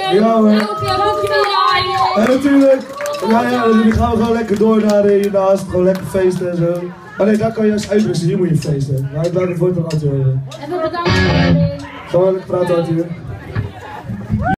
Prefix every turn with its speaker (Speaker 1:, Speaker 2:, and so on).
Speaker 1: Ja hoor. En natuurlijk, natuurlijk gaan we gewoon lekker door naar hiernaast. Gewoon lekker feesten en zo. Maar nee, daar kan je juist uitrusten. Hier moet je feesten. Maar ik laat het voor toch altijd horen.
Speaker 2: En we bedanken.
Speaker 1: Gaan we lekker praten, Arthur.